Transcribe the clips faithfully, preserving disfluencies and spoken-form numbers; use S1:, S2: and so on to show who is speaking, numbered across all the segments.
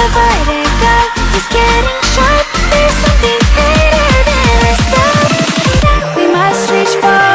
S1: the vertigo is getting sharp. There's something greater than ourselves that we must reach for.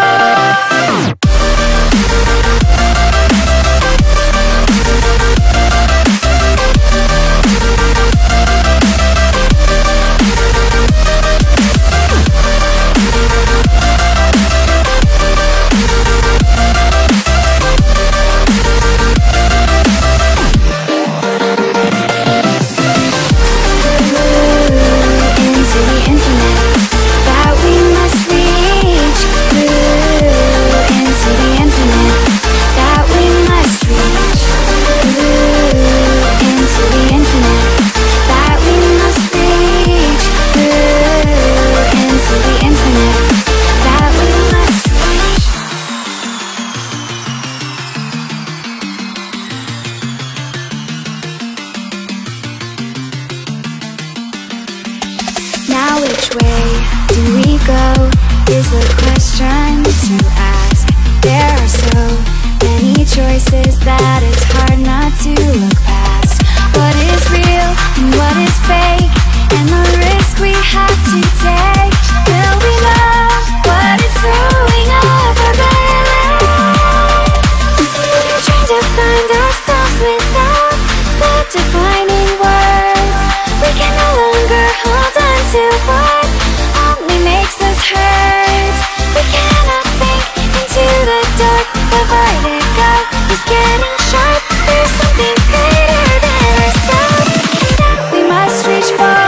S1: Now which way do we go is the question to ask. There are so many choices that it's hard not to look past. What is real and what is fake, and the risk we have to take. Will we know what is throwing off our balance? We're trying to find ourselves without the defining words. We can no longer hold on to what only makes us hurt. We cannot sink into the dark. The vertigo is getting sharp. There's something greater than ourselves that we must reach for.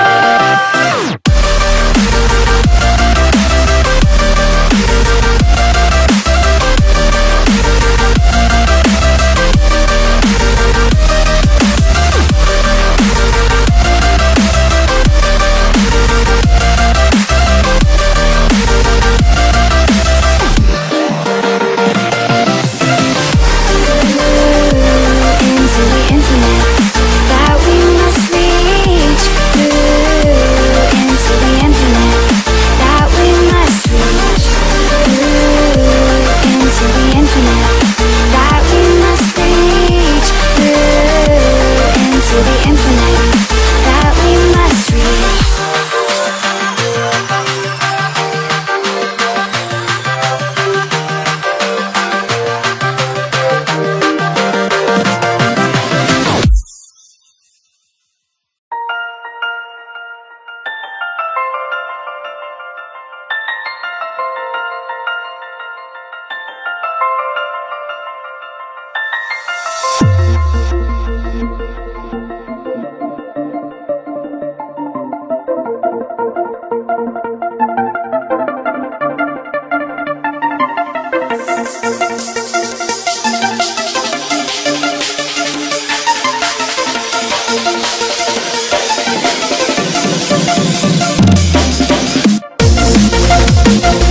S2: We'll be right back.